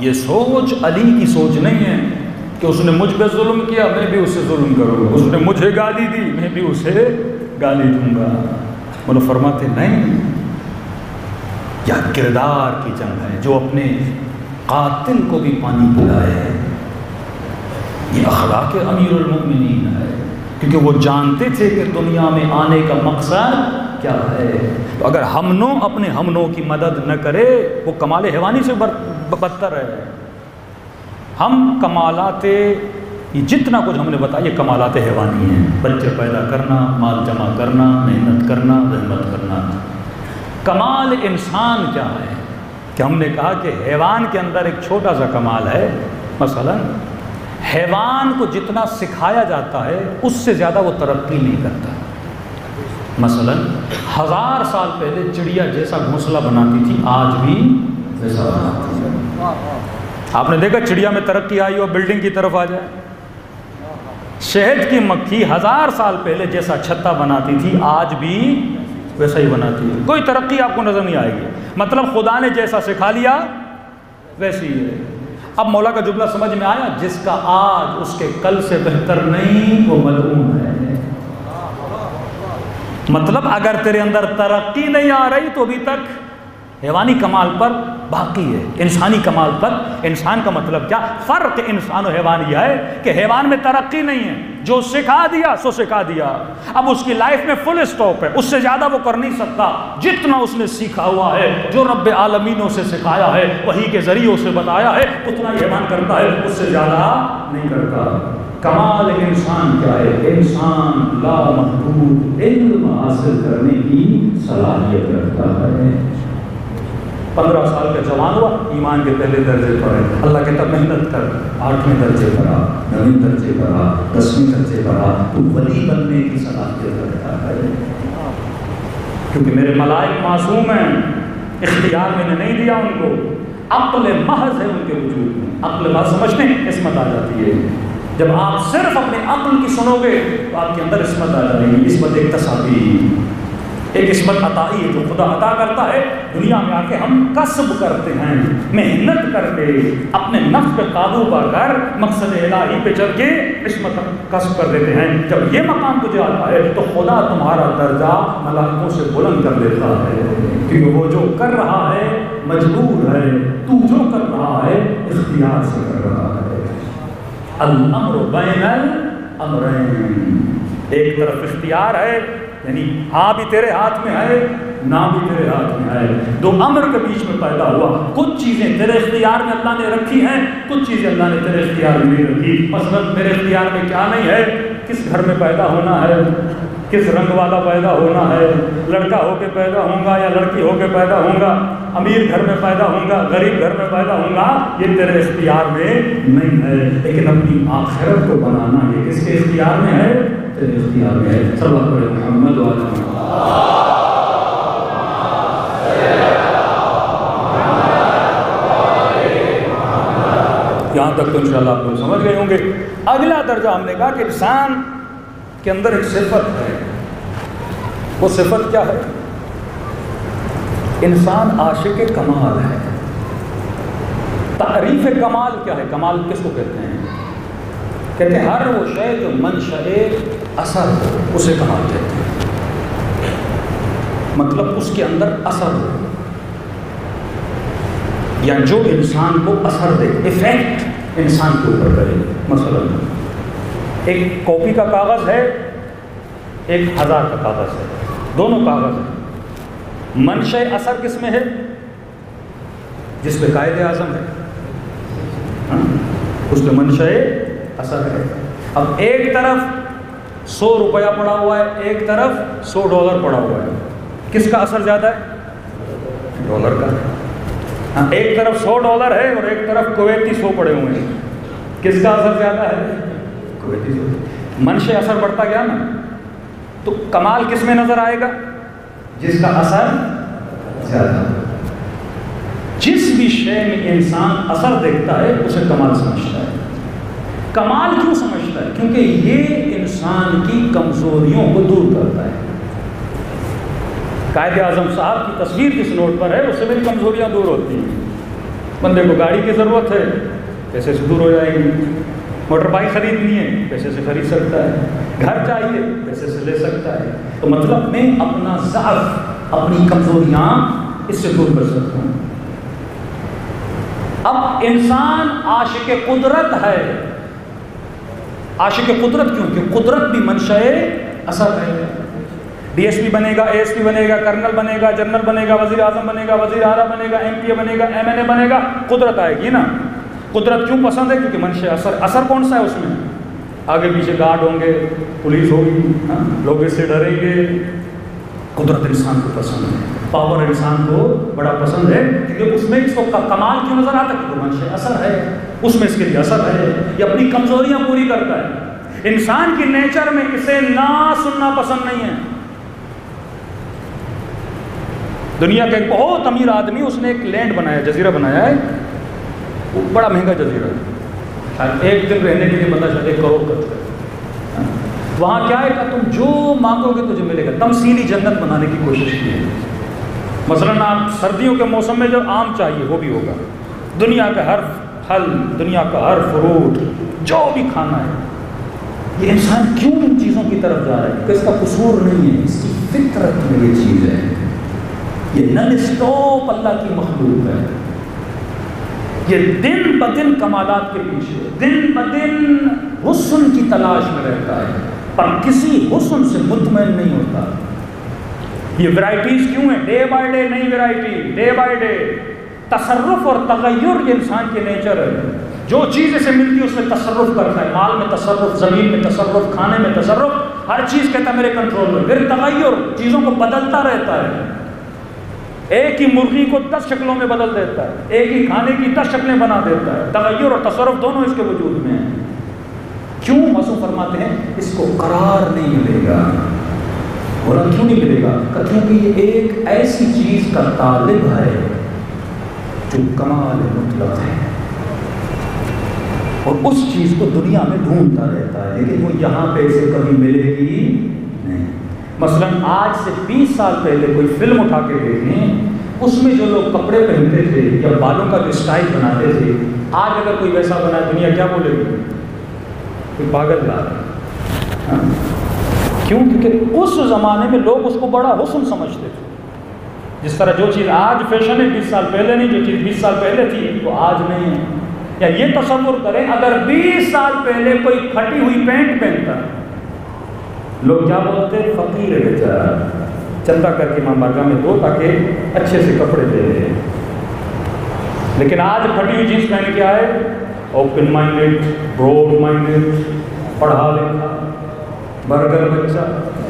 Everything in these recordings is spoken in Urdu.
یہ سوچ علی کی سوچ نہیں ہے کہ اس نے مجھ پہ ظلم کیا میں بھی اس سے ظلم کروں گا، اس نے مجھے گالی دی میں بھی اسے گالی دوں گا۔ وہ فرماتے نہیں، یا کردار کی جنگ ہے، جو اپنے قاتل کو بھی پانی پلائے، یہ اخلاق امیر المؤمنین ہے، کیونکہ وہ جانتے تھے کہ دنیا میں آنے کا مقصد کیا ہے۔ تو اگر ہمنوں اپنے ہمنوں کی مدد نہ کرے وہ کمال حیوانی سے بدتر ہے۔ ہم کمالات یہ جتنا کچھ ہم نے بتایا یہ کمالات حیوانی ہیں، بچے پیدا کرنا، مال جمع کرنا، محنت کرنا، زحمت کرنا۔ کمال انسان کیا ہے کہ ہم نے کہا کہ حیوان کے اندر ایک چھوٹا سا کمال ہے، مثلا حیوان کو جتنا سکھایا جاتا ہے اس سے زیادہ وہ ترقی نہیں کرتا۔ مثلا 1000 سال پہلے چڑیا جیسا گھونسلہ بناتی تھی آج بھی ویسا بناتی ہے۔ آپ نے دیکھا چڑیا میں ترقی آئی اور بلڈنگ کی طرف آ جائے؟ شہد کی مکھی 1000 سال پہلے جیسا چھتا بناتی تھی آج بھی ویسا ہی بناتی ہے، کوئی ترقی آپ کو نظر نہیں آئے گی۔ مطلب خدا نے جیسا سکھا لیا ویسی ہی ہے۔ اب مولا کا جملہ سمجھ میں آیا؟ جس کا آج اس کے کل سے بہتر نہیں وہ ملعون ہے۔ مطلب اگر تیرے اندر ترقی نہیں آ رہی تو ابھی تک حیوانی کمال پر باقی ہے، انسانی کمال پر۔ انسان کا مطلب کیا فرق انسان و حیوان یہ ہے کہ حیوان میں ترقی نہیں ہے، جو سکھا دیا سو سکھا دیا، اب اس کی لائف میں فل اسٹاپ ہے، اس سے زیادہ وہ کر نہیں سکتا۔ جتنا اس نے سیکھا ہوا ہے، جو رب عالمین نے اسے سکھایا ہے، وہی کے ذریعے اسے بتایا ہے، اتنا ہی حیوان کرتا ہے، اس سے زیادہ نہیں کرتا۔ کمال انسان کیا ہے؟ انسان لامحدود علم حاصل کرنے کی صلاحیت رکھتا ہے۔ 15 سال کا جوان ہوا، ایمان کے پہلے درجے پر ہے، اللہ کہتا محنت کر، 8ویں درجے پر آ، 9ویں درجے پر آ، 10ویں درجے پر آ، تو ولی بننے کی صلاحیت رکھتا ہے۔ کیونکہ میرے ملائک معصوم ہیں، اختیار میں نے نہیں دیا ان کو، عقل محض ہے ان کے وجود میں۔ عقل محض سمجھتے ہیں عصمت آ جاتی ہے۔ جب آپ صرف اپنے عقل کی سنو گے تو آپ کے اندر عصمت آ جائے گی۔ عصمت ایک تصابی، ایک عصمت عطائی ہے جو خدا عطا کرتا ہے۔ دنیا میں آ کے ہم کسب کرتے ہیں، محنت کر کے اپنے نفس پہ قابو پا کر مقصد الہی پہ چل کے عصمت کسب کر دیتے ہیں۔ جب یہ مقام تجھے آتا ہے تو خدا تمہارا درجہ ملائکوں سے بلند کر دیتا ہے، کیونکہ وہ جو کر رہا ہے مجبور ہے، تو جو کر رہا ہے اختیار سے کر رہا ہے۔ الامر بین الامرین، ایک طرف اختیار ہے یعنی ہاں بھی تیرے ہاتھ میں ہے، نہ بھی تیرے ہاتھ میں ہے، دو امر کے بیچ میں پیدا ہوا۔ کچھ چیزیں تیرے اختیار میں اللہ نے رکھی ہیں، کچھ چیزیں اللہ نے تیرے اختیار میں نہیں رکھی۔ مثلا میرے اختیار میں کیا نہیں ہے؟ کس گھر میں پیدا ہونا ہے، کس رنگ والا پیدا ہونا ہے، لڑکا ہو کے پیدا ہوں گا یا لڑکی ہو کے پیدا ہوں گا، امیر گھر میں پیدا ہوں گا، غریب گھر میں پیدا ہوں گا، یہ تیرے اختیار میں نہیں ہے۔ لیکن اپنی آخرت کو بنانا یہ کس کے اختیار میں ہے؟ تیرے اختیار میں ہے۔ صلی اللہ علیہ محمد و علیہ وسلم۔ یہاں تک تو انشاءاللہ آپ لوگ سمجھ گئے ہوں گے۔ اگلا درجہ ہم نے کہا کہ انسان کے اندر ایک صفت ہے، وہ صفت کیا ہے؟ انسان عاشق کمال ہے۔ تعریف کمال کیا ہے؟ کمال کس کو کہتے ہیں؟ کہتے ہیں ہر وہ شے جو منشأ اثر ہو اسے کمال کہتے ہیں۔ مطلب اس کے اندر اثر ہو، یا جو انسان کو اثر دے، ایفیکٹ انسان کے اوپر کرے۔ مثلا ایک کاپی کا کاغذ ہے، ایک 1000 کا کاغذ ہے، دونوں کاغذ ہیں۔ منشأ اثر کس میں ہے؟ جس پہ قائد اعظم ہے، اس پہ منشأ اثر ہے۔ اب ایک طرف 100 روپیہ پڑا ہوا ہے، ایک طرف $100 پڑا ہوا ہے، کس کا اثر زیادہ ہے؟ ڈالر کا۔ ایک طرف $100 ہے اور ایک طرف کویتی 100 پڑے ہوئے ہیں، کس کا اثر زیادہ ہے؟ کویتی 100۔ منشأ اثر بڑھتا گیا نا، تو کمال کس میں نظر آئے گا؟ جس کا اثر زیادہ۔ جس بھی شے میں انسان اثر دیکھتا ہے اسے کمال سمجھتا ہے۔ کمال کیوں سمجھتا ہے؟ کیونکہ یہ انسان کی کمزوریوں کو دور کرتا ہے۔ قائد اعظم صاحب کی تصویر کس نوٹ پر ہے؟ اس سے میری کمزوریاں دور ہوتی ہیں۔ بندے کو گاڑی کی ضرورت ہے، پیسے سے دور ہو جائے گی. موٹر بائک خریدنی ہے، پیسے سے خرید سکتا ہے. گھر چاہیے، پیسے سے لے سکتا ہے. تو مطلب میں اپنا ضعف، اپنی کمزوریاں اس سے دور کر سکتا ہوں. اب انسان عاشق قدرت ہے. عاشق قدرت کیوں؟ کہ قدرت بھی منشأ اثر ہے. ڈی ایس پی بنے گا، اے ایس پی بنے گا، کرنل بنے گا، جنرل بنے گا، وزیر اعظم بنے گا، وزیر اعلیٰ بنے گا، ایم پی اے بنے گا، ایم این اے بنے گا. قدرت آئے گی نا. قدرت کیوں پسند ہے؟ کیونکہ منشأ اثر. اثر کون سا ہے اس میں؟ آگے پیچھے گارڈ ہوں گے، پولیس ہوگی، لوگ اس سے ڈریں گے. قدرت انسان کو پسند ہے، پاور انسان کو بڑا پسند ہے، کیونکہ اس میں اس کو کمال کیوں نظر آتا ہے؟ کیونکہ منشأ اثر ہے، اس میں اس کے لیے اثر ہے. یہ اپنی کمزوریاں پوری کرتا ہے. انسان کی نیچر میں اسے نہ سننا پسند نہیں ہے. دنیا کا ایک بہت امیر آدمی، اس نے ایک لینڈ بنایا، جزیرہ بنایا ہے. وہ بڑا مہنگا جزیرہ ہے، ایک دن رہنے کے لیے بندہ شاید 1 کروڑ کرتا ہے. وہاں کیا ہے کہ تم جو مانگو گے تجھے ملے گا. تمثیلی جنت بنانے کی کوشش کی ہے. مثلاً آپ سردیوں کے موسم میں جو آم چاہیے وہ بھی ہوگا. دنیا کا ہر پھل، دنیا کا ہر فروٹ، جو بھی کھانا ہے. یہ انسان کیوں ان چیزوں کی طرف جا رہا ہے؟ کہ اس کا قصور نہیں ہے، اس کی فطرت میں یہ چیز ہے. یہ نن اسٹاپ اللہ کی مخلوق ہے. یہ دن بدن کمالات کے پیچھے، دن بدن حسن کی تلاش میں رہتا ہے، پر کسی حسن سے مطمئن نہیں ہوتا. یہ ورائٹیز کیوں ہیں؟ ڈے بائی ڈے نئی ورائٹی، ڈے بائی ڈے. تصرف اور تغیر یہ انسان کی نیچر ہے. جو چیز اسے ملتی ہے اس میں تصرف کرتا ہے. مال میں تصرف، زمین میں تصرف، کھانے میں تصرف، ہر چیز کہتا ہے میرے کنٹرول میں. پھر تغیر، چیزوں کو بدلتا رہتا ہے. ایک ہی مرغی کو 10 شکلوں میں بدل دیتا ہے، ایک ہی کھانے کی 10 شکلیں بنا دیتا ہے. تغیر اور تصرف دونوں اس کے وجود میں ہیں. کیوں؟ معصوم فرماتے ہیں اس کو قرار نہیں ملے گا. بولا کیوں نہیں ملے گا؟ کیونکہ یہ ایک ایسی چیز کا طالب ہے جو کمال مطلق ہے، اور اس چیز کو دنیا میں ڈھونڈتا رہتا ہے، لیکن وہ یہاں پہ اسے کبھی ملے گی نہیں. مثلا آج سے 20 سال پہلے کوئی فلم اٹھا کے دیکھیں، اس میں جو لوگ کپڑے پہنتے تھے یا بالوں کا جو سٹائل بناتے تھے، آج اگر کوئی ویسا بنا دنیا کیا بولے گی؟ کوئی پاگل لا رہا. کیوں؟ کیونکہ اس زمانے میں لوگ اس کو بڑا حسن سمجھتے تھے. جس طرح جو چیز آج فیشن ہے 20 سال پہلے نہیں، جو چیز 20 سال پہلے تھی وہ آج نہیں ہے. یا یہ تصور کریں اگر 20 سال پہلے کوئی پھٹی ہوئی پینٹ پہنتا، لوگ کیا بولتے؟ فقیر ہے بیچارہ، چندہ کر کے ماں بارگاہ میں دو تاکہ اچھے سے کپڑے دے دے. لیکن آج پھٹی ہوئی جینس پہن کے آئے، اوپن مائنڈیڈ، براڈ مائنڈیڈ، پڑھا لکھا، برگر بچہ.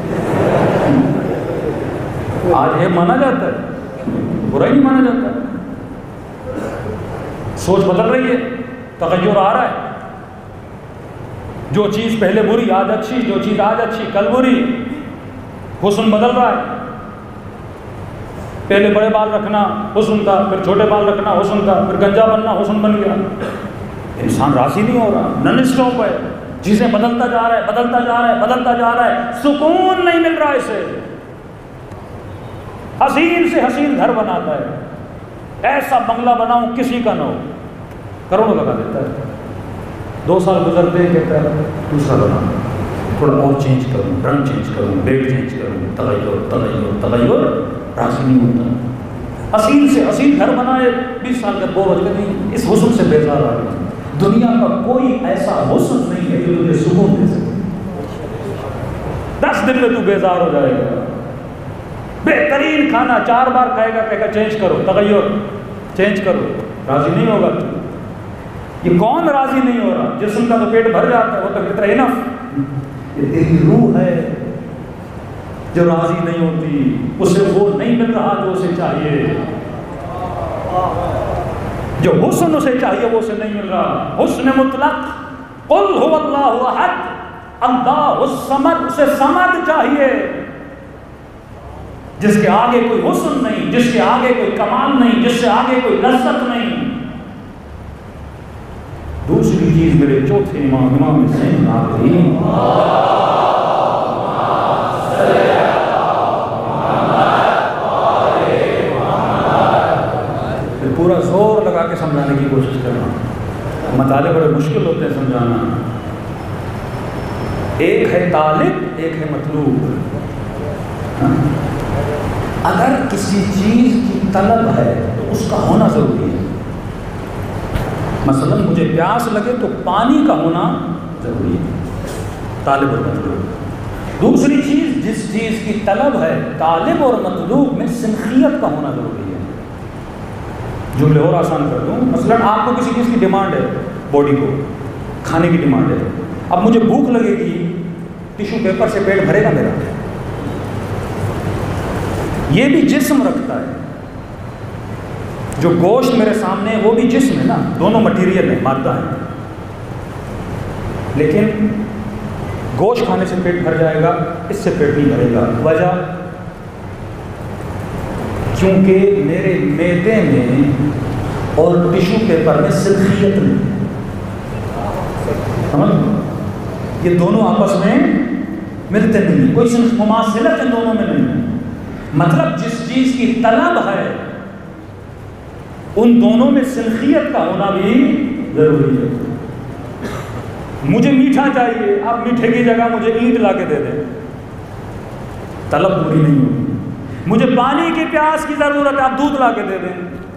آج یہ مانا جاتا ہے، برا ہی نہیں مانا جاتا. سوچ بدل رہی ہے، تغیر آ رہا ہے. جو چیز پہلے بری آج اچھی، جو چیز آج اچھی کل بری. حسن بدل رہا ہے. پہلے بڑے بال رکھنا حسن تھا، پھر چھوٹے بال رکھنا حسن تھا، پھر گنجا بننا حسن بن گیا. انسان راضی نہیں ہو رہا، نن اسٹاپ ہے. چیزیں بدلتا جا رہا ہے، بدلتا جا رہا ہے، بدلتا جا رہا ہے. سکون نہیں مل رہا اسے. حسین سے حسین گھر بناتا ہے، ایسا بنگلہ بناؤں کسی کا نہ ہو، کروڑوں لگا دیتا ہے. 2 سال گزرتے ہیں کہتا ہے دوسرا بناؤں، تھوڑا اور چینج کروں، رنگ چینج کروں، بیڈ چینج کروں. تغیر تغیر تغیر، راضی نہیں ہوتا. حسین سے حسین گھر بنائے، 20 سال کا 2 بج گئے نہیں، اس حسن سے بیزار آ گئی. دنیا کا کوئی ایسا حسن نہیں ہے جو تجھے سکون دے سکے. 10 دن میں تو بیزار ہو جائے گا. بہترین کھانا 4 بار کھائے گا، کہے گا چینج کرو، تغیر چینج کرو، راضی نہیں ہوگا. یہ کون راضی نہیں ہو رہا؟ جسم کا تو پیٹ بھر جاتا ہے، وہ تو کتنا انف. یہ تیری روح ہے جو راضی نہیں ہوتی، اسے وہ نہیں مل رہا جو اسے چاہیے. جو حسن اسے چاہیے وہ اسے نہیں مل رہا. حسن مطلق، قل هو اللہ احد اللہ الصمد، اسے صمد چاہیے جس کے آگے کوئی حسن نہیں، جس کے آگے کوئی کمال نہیں، جس سے آگے کوئی لذت نہیں. دوسری چیز میرے چوتھے امام حسین العابدین، پورا زور لگا کے سمجھانے مطالعے بڑے مشکل ہوتے ہیں سمجھانا. ایک ہے طالب، ایک ہے مطلوب. اگر کسی چیز کی طلب ہے تو اس کا ہونا ضروری ہے. مثلا مجھے پیاس لگے تو پانی کا ہونا ضروری ہے، طالب اور مطلوب. دوسری چیز، جس چیز کی طلب ہے طالب اور مطلوب میں سنخیت کا ہونا ضروری ہے. جملے اور آسان کر دوں، مثلا آپ کو کسی چیز کی ڈیمانڈ ہے، باڈی کو کھانے کی ڈیمانڈ ہے. اب مجھے بھوک لگے گی، ٹیشو پیپر سے پیٹ بھرے گا میرا؟ یہ بھی جسم رکھتا ہے. جو گوشت میرے سامنے ہے وہ بھی جسم ہے نا، دونوں مٹیریل ہے، مادہ ہے. لیکن گوشت کھانے سے پیٹ بھر جائے گا، اس سے پیٹ نہیں بھرے گا. وجہ کیونکہ میرے معدے میں اور ٹیشو پیپر میں سنخیت نہیں ہے. یہ دونوں آپس میں ملتے نہیں، کوئی مماثلت ان دونوں میں نہیں ہے. مطلب جس چیز کی طلب ہے ان دونوں میں سنخیت کا ہونا بھی ضروری ہے. مجھے میٹھا چاہیے، آپ میٹھے کی جگہ مجھے اینٹ لا کے دے دیں، طلب پوری نہیں ہوگی. مجھے پانی کی پیاس کی ضرورت ہے، آپ دودھ لا کے دے دیں،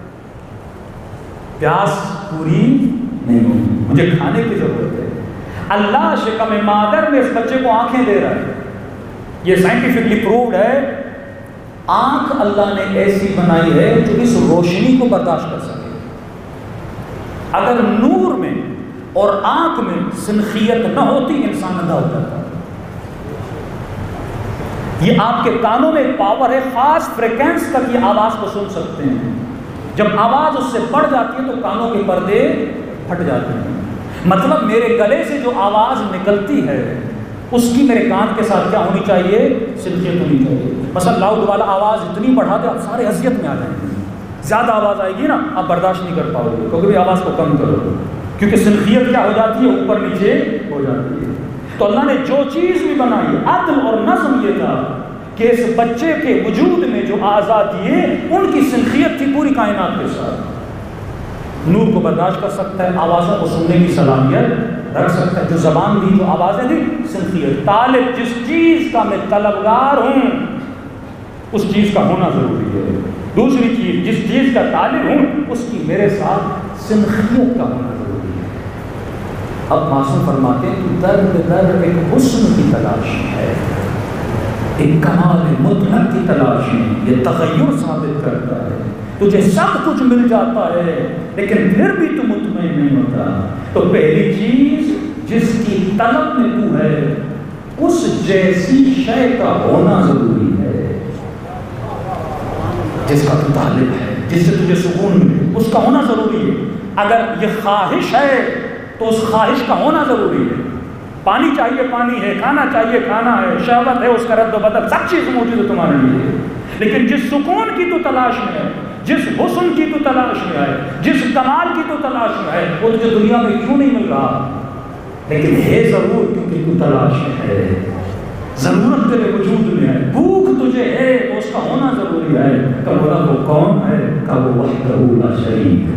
پیاس پوری نہیں ہوگی. مجھے کھانے کی ضرورت ہے. اللہ شکم مادر میں اس بچے کو آنکھیں دے رہا ہے. یہ سائنٹیفکلی پرووڈ ہے. آنکھ اللہ نے ایسی بنائی ہے جو اس روشنی کو برداشت کر سکے. اگر نور میں اور آنکھ میں سنخیت نہ ہوتی انسان اندھا ہو جاتا. یہ آپ کے کانوں میں ایک پاور ہے، خاص فریکوینس تک یہ آواز کو سن سکتے ہیں. جب آواز اس سے بڑھ جاتی ہے تو کانوں کے پردے پھٹ جاتے ہیں. مطلب میرے گلے سے جو آواز نکلتی ہے اس کی میرے کان کے ساتھ کیا ہونی چاہیے؟ سنخیت ہونی چاہیے. مثلا لاؤڈ والا آواز اتنی بڑھا دے آپ سارے اذیت میں آ جائیں گے. زیادہ آواز آئے گی نا آپ برداشت نہیں کر پاؤ گے، کیونکہ آواز کو کم کرو، کیونکہ سنخیت کیا ہو جاتی ہے؟ اوپر نیچے ہو جاتی ہے. تو اللہ نے جو چیز بھی بنائی، عدل اور نظم یہ تھا کہ اس بچے کے وجود میں جو اعضاء دیے ان کی سنخیت تھی پوری کائنات کے ساتھ. نور کو برداشت کر سکتا ہے، آوازوں کو سننے کی صلاحیت رکھ سکتا ہے. جو زبان دی، جو آوازیں دی، سنخیت. طالب، جس چیز کا میں طلبگار ہوں اس چیز کا ہونا ضروری ہے. دوسری چیز، جس چیز کا طالب ہوں اس کی میرے ساتھ سنخیت کا ہونا ضروری ہے. اب معصوم فرماتے ہیں تو در در ایک حسن کی تلاش ہے، ایک کمال مطلق کی تلاش ہے. یہ تغیر ثابت کرتا ہے تجھے سب کچھ مل جاتا ہے لیکن پھر بھی تو مطمئن نہیں ہوتا. تو پہلی چیز جس کی طلب میں تو ہے اس جیسی شے کا ہونا ضروری ہے. جس کا تو طالب ہے، جس سے تجھے سکون ملے، اس کا ہونا ضروری ہے. اگر یہ خواہش ہے تو اس خواہش کا ہونا ضروری ہے. پانی چاہیے، پانی ہے. کھانا چاہیے، کھانا ہے. شہوت ہے، اس کا رد و بدل، سب چیز موجود ہے تمہارے لیے. لیکن جس سکون کی تو تلاش میں ہے، جس حسن کی تو تلاش میں ہے، جس کمال کی تو تلاش میں ہے، وہ تجھے دنیا میں کیوں نہیں مل رہا؟ لیکن ہے ضرور کیونکہ تو تلاش میں ہے. ضرورت تیرے وجود میں ہے، بھوک تجھے ہے تو اس کا ہونا ضروری ہے. کہ وہ کون ہے؟ کہ وہ وحدہ لا شریک،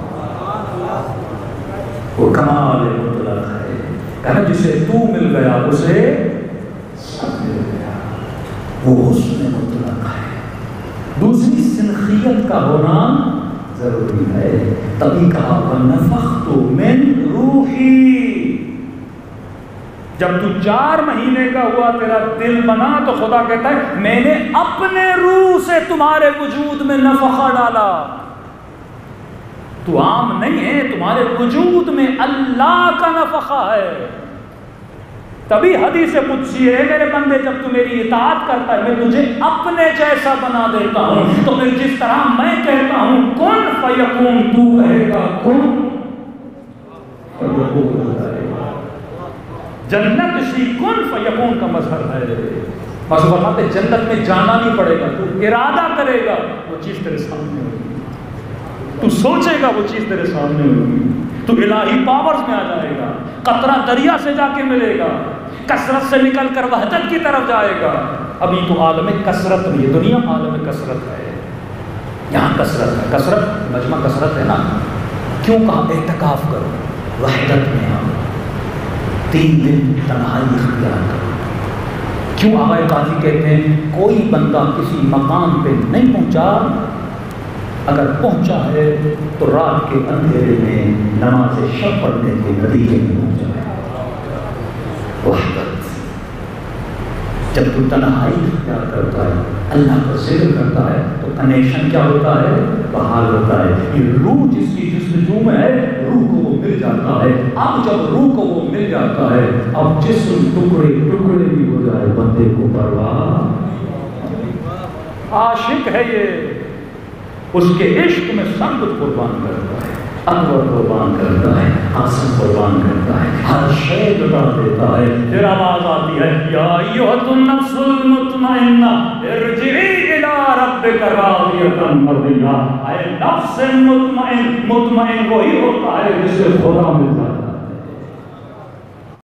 وہ کمال مطلق ہے. کہنا جسے تو مل گیا اسے سب مل گیا، وہ حسن مطلق ہے. دوسری سنخیت کا ہونا ضروری ہے. تبھی کہا وَنَفَخْتُ مِنْ رُوحِي. جب تو 4 مہینے کا ہوا تیرا دل بنا تو خدا کہتا ہے میں نے اپنے روح سے تمہارے وجود میں نفخہ ڈالا. تو عام نہیں ہے، تمہارے وجود میں اللہ کا نفخہ ہے. تبھی حدیث قدسی ہے میرے بندے جب تو میری اطاعت کرتا ہے میں تجھے اپنے جیسا بنا دیتا ہوں. تو پھر جس طرح میں کہتا ہوں کن فیکون، تو کہے گا کن فیکون. جنت شی کن فیکون کا مظہر ہے. بس فرماتے جنت میں جانا نہیں پڑے گا، تو ارادہ کرے گا وہ چیز تیرے سامنے ہوگی، تو سوچے گا وہ چیز تیرے سامنے ہوگی، تو الہی پاورز میں آ جائے گا. قطرہ دریا سے جا کے ملے گا، کثرت سے نکل کر وحدت کی طرف جائے گا. ابھی تو عالم کثرت نہیں ہے، دنیا عالم کثرت ہے. یہاں کثرت ہے، کثرت مجمع کثرت ہے نا. کیوں کہا اعتکاف کرو، وحدت میں آؤ، 3 دن تنہائی اختیار کرو۔ کیوں آقا قاضی کہتے ہیں کوئی بندہ کسی مقام پہ نہیں پہنچا، اگر پہنچا ہے تو رات کے اندھیرے میں نماز شب پڑھنے کے نتیجے میں پہنچا ہے۔ وحدت، جب تو تنہائی اختیار کرتا ہے، اللہ کا ذکر کرتا ہے تو کنیکشن کیا ہوتا ہے؟ بحال ہوتا ہے۔ یہ روح جس کی جستجو میں ہے، روح کو وہ مل جاتا ہے۔ اب جب روح کو وہ مل جاتا ہے، اب جسم ٹکڑے ٹکڑے بھی ہو جائے، بندے کو پرواہ۔ عاشق ہے یہ، اس کے عشق میں سب کچھ قربان کرتا ہے، انور قربان کرتا ہے، آسن قربان کرتا ہے، ہر شے لٹا دیتا ہے۔ پھر آواز آتی ہے یا ایھا النفس المطمئنہ ارجعی الی ربک راضیۃ مرضیہ۔ اے نفس مطمئن، مطمئن وہی ہوتا ہے جسے خدا مل جاتا ہے۔